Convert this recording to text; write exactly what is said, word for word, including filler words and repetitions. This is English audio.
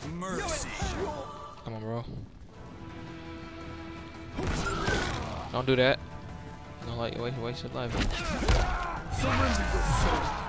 Mercy. Come on, bro. Don't do that. Don't like you waste waste your life. Surrender your soul.